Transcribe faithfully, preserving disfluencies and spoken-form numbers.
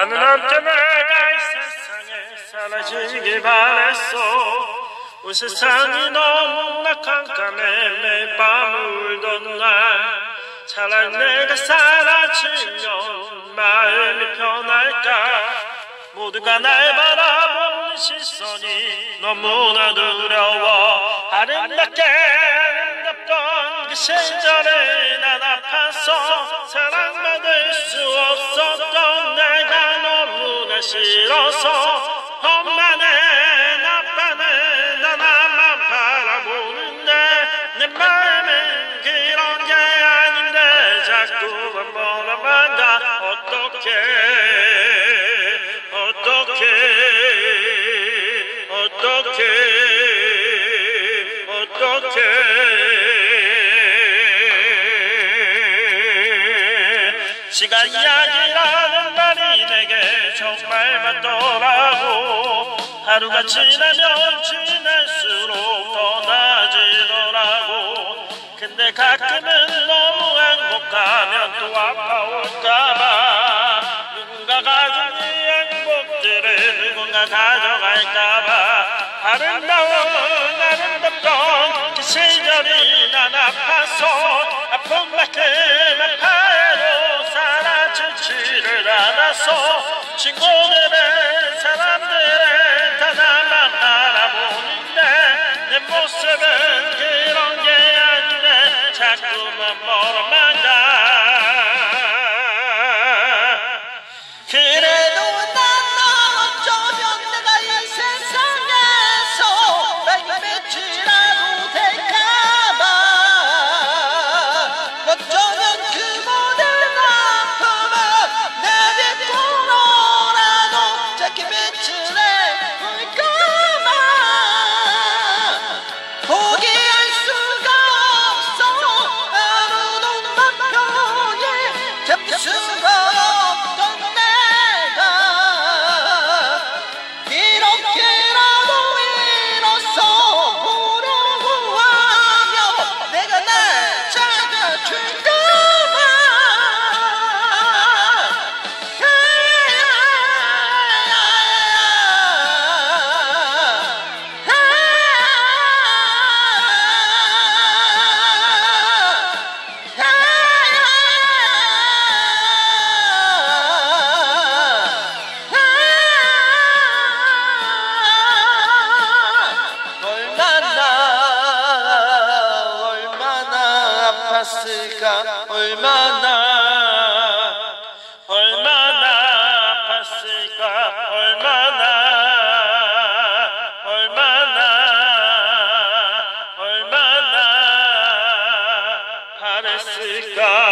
나는 언제나 이 세상에 사라지길 바랬어. 온 세상이 너무나 깜깜해 매일 밤 울던 날. 차라리 내가 사라지면 마음이 편할까. 모두가 날 바라보는 시선이 너무나 두려워. 아름답게 아름답던 그 시절에 난 아파서 사랑받을 수 없었던 내가 너무나 싫어서. 엄마는 아빠는 나 나만 바라보는데 내 마음은 그런 게 아닌데 자꾸만 멀어만 가. 어떡해 어떡해 어떡해 어떡해. 시간 이야기라는 말이 내게 정말 맞더라고. 하루가 지나면 지날수록 더 나아지더라고. 근데 가끔은 너무 행복하면 또 아파올까봐. 누군가가 준 이 행복들을 누군가 가져갈까봐. 아름다운 아름답던 그 시절이 난 아파서 아픈 만큼 아파도 사라지지를 않았어. 친구들은 사람들은 다 나만 바라보는데 내 모습은 그런 게 아닌데 자꾸만 멀어만 가. 그래도 난 어쩌면 내가 이 세상에서 나의 빛이라도 될까봐. 어쩌면 그 모든 아픔은 내 뒷골로라도 작게 빛을 내볼까봐. 포기할 수가 없어. 하루도 맘 편히 잡힐 수가 없던 내가 이렇게라도 일어서 보려고 하며 내가 날 찾아줄까봐. 얼마나 얼마나 아팠을까. 얼마나 얼마나 아팠을까. 얼마나 얼마나 얼마나 바랬을까.